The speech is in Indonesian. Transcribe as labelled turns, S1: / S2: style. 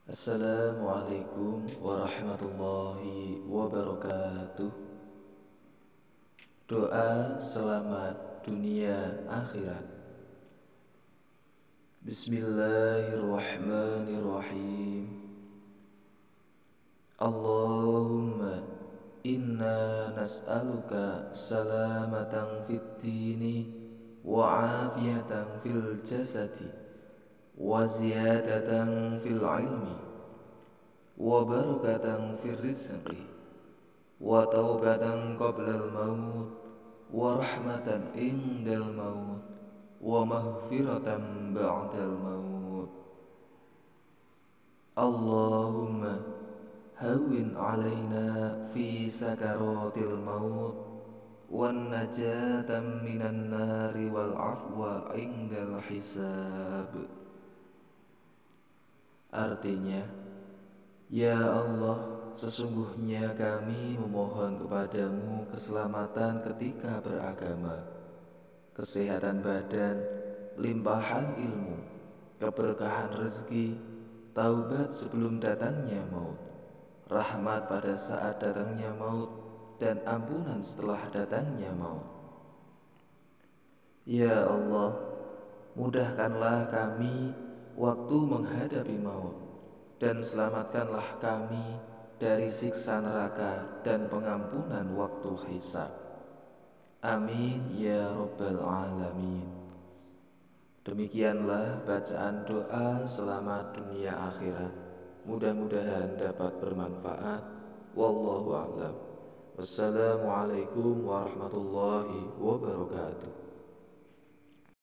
S1: Assalamualaikum warahmatullahi wabarakatuh. Doa selamat dunia akhirat. Bismillahirrahmanirrahim. Allahumma inna nas'aluka salamatan fid dini wa afiyatan fil jasadi wa ziyadatan fil ilmi wa barakatan fil rizqi wa taubatan qablal maut wa rahmatan indal maut wa maghfiratan ba'dal maut. Allahumma hawwin alaina fi sakaratil maut wan najatan minan nari wal afwa indal hisab. Artinya, ya Allah, sesungguhnya kami memohon kepadamu keselamatan ketika beragama, kesehatan badan, limpahan ilmu, keberkahan rezeki, taubat sebelum datangnya maut, rahmat pada saat datangnya maut, dan ampunan setelah datangnya maut. Ya Allah, mudahkanlah kami waktu menghadapi maut, dan selamatkanlah kami dari siksa neraka dan pengampunan waktu hisab. Amin ya rabbal alamin. Demikianlah bacaan doa selamat dunia akhirat. Mudah-mudahan dapat bermanfaat. Wallahu a'lam. Wassalamualaikum warahmatullahi wabarakatuh.